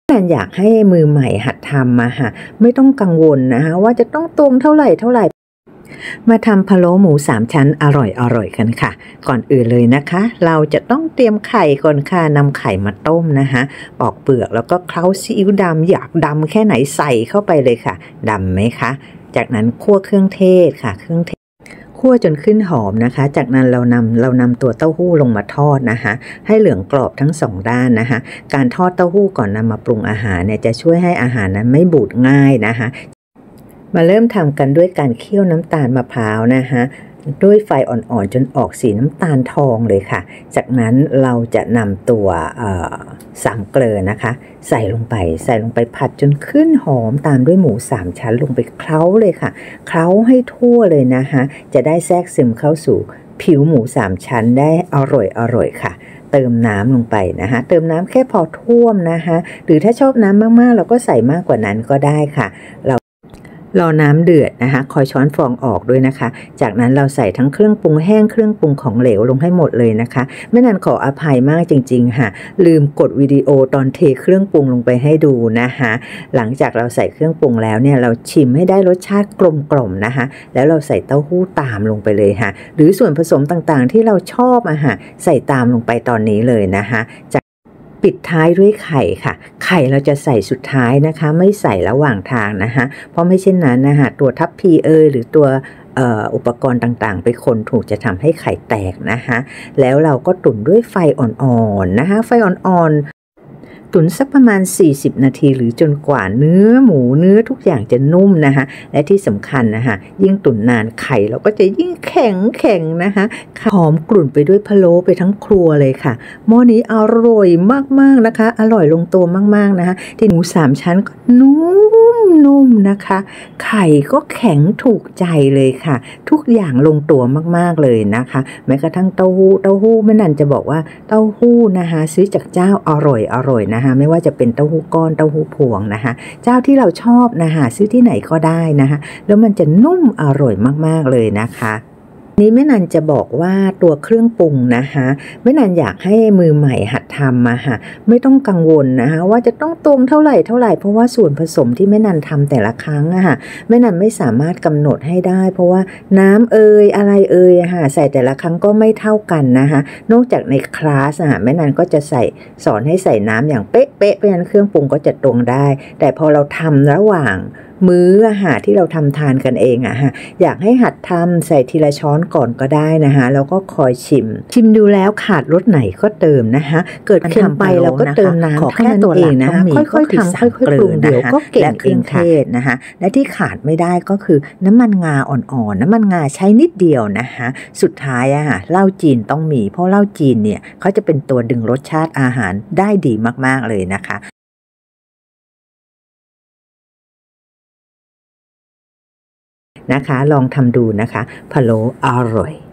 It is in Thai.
การอยากให้มือใหม่หัดทำอะค่ะไม่ต้องกังวลนะคะว่าจะต้องตวงเท่าไหร่มาทำพะโล้หมู3ชั้นอร่อยกันค่ะก่อนอื่นเลยนะคะเราจะต้องเตรียมไข่ก่อนค่ะนำไข่มาต้มนะคะปอกเปลือกแล้วก็เคล้าซีอิ๊วดำอยากดำแค่ไหนใส่เข้าไปเลยค่ะดำไหมคะจากนั้นคั่วเครื่องเทศค่ะคั่วจนขึ้นหอมนะคะจากนั้นเรานำตัวเต้าหู้ลงมาทอดนะคะให้เหลืองกรอบทั้ง2ด้านนะคะการทอดเต้าหู้ก่อนนำมาปรุงอาหารเนี่ยจะช่วยให้อาหารนั้นไม่บูดง่ายนะคะมาเริ่มทำกันด้วยการเคี่ยวน้ำตาลมะพร้าวนะคะด้วยไฟอ่อนๆจนออกสีน้ำตาลทองเลยค่ะจากนั้นเราจะนำตัวสามเกลือนะคะใส่ลงไปผัดจนขึ้นหอมตามด้วยหมู3ชั้นลงไปเคล้าเลยค่ะเคล้าให้ทั่วเลยนะคะจะได้แทรกซึมเข้าสู่ผิวหมู3ชั้นได้อร่อยค่ะเติมน้ำลงไปนะคะเติมน้ำแค่พอท่วมนะคะหรือถ้าชอบน้ำมากๆเราก็ใส่มากกว่านั้นก็ได้ค่ะรอน้ำเดือดนะคะคอยช้อนฟองออกด้วยนะคะจากนั้นเราใส่ทั้งเครื่องปรุงแห้งเครื่องปรุงของเหลวลงให้หมดเลยนะคะแม่นันขออภัยมากจริงๆค่ะลืมกดวิดีโอตอนเทเครื่องปรุงลงไปให้ดูนะคะหลังจากเราใส่เครื่องปรุงแล้วเนี่ยเราชิมให้ได้รสชาติกลมกล่อมนะคะแล้วเราใส่เต้าหู้ตามลงไปเลยค่ะหรือส่วนผสมต่างๆที่เราชอบใส่ตามลงไปตอนนี้เลยนะคะปิดท้ายด้วยไข่ค่ะไข่เราจะใส่สุดท้ายนะคะไม่ใส่ระหว่างทางนะคะเพราะไม่เช่นนั้นนะคะตัวทัพพีหรือตัวอุปกรณ์ต่างๆไปคนถูกจะทำให้ไข่แตกนะคะแล้วเราก็ตุ๋นด้วยไฟอ่อนๆนะคะไฟอ่อนๆตุ๋นสักประมาณ40นาทีหรือจนกว่าเนื้อหมูเนื้อทุกอย่างจะนุ่มนะคะและที่สำคัญนะคะยิ่งตุ๋นนานไข่เราก็จะยิ่งแข็งนะคะหอมกลุ่นไปด้วยพะโล้ไปทั้งครัวเลยค่ะหม้อนี้อร่อยมากๆนะคะอร่อยลงตัวมากๆนะคะที่หมู3ชั้นก็นุ่มนะคะไข่ก็แข็งถูกใจเลยค่ะทุกอย่างลงตัวมากๆเลยนะคะแม้กระทั่งเต้าหู้แม่นันจะบอกว่าเต้าหู้นะคะซื้อจากเจ้าอร่อยนะคะไม่ว่าจะเป็นเต้าหู้ก้อนเต้าหู้พวงนะคะเจ้าที่เราชอบนะคะซื้อที่ไหนก็ได้นะคะแล้วมันจะนุ่มอร่อยมากๆเลยนะคะนี้แม่นันจะบอกว่าตัวเครื่องปรุงนะคะแม่นันอยากให้มือใหม่หัดทำมาค่ะไม่ต้องกังวลนะคะว่าจะต้องตวงเท่าไหร่เพราะว่าส่วนผสมที่แม่นันทำแต่ละครั้งแม่นันไม่สามารถกำหนดให้ได้เพราะว่าน้ำอะไรใส่แต่ละครั้งก็ไม่เท่ากันนะคะนอกจากในคลาสแม่นันก็จะสอนให้ใส่น้ำอย่างเป๊ะเพราะฉะนั้นเครื่องปรุงก็จะตวงได้แต่พอเราทำระหว่างมื้อที่เราทำทานกันเองอยากให้หัดทำใส่ทีละช้อนก่อนก็ได้นะคะแล้วก็คอยชิมดูแล้วขาดรสไหนก็เติมนะคะเกิดเค็มไปเราก็เติมน้ำขอแค่ตัวเองนะคะค่อยๆทำค่อยๆปรุงเดี๋ยวก็เก่งเองค่ะและที่ขาดไม่ได้ก็คือน้ำมันงาอ่อนๆน้ำมันงาใช้นิดเดียวนะคะสุดท้ายเหล้าจีนต้องมีเพราะเหล้าจีนเนี่ยเขาจะเป็นตัวดึงรสชาติอาหารได้ดีมากๆเลยนะคะลองทำดูนะคะพะโล้อร่อย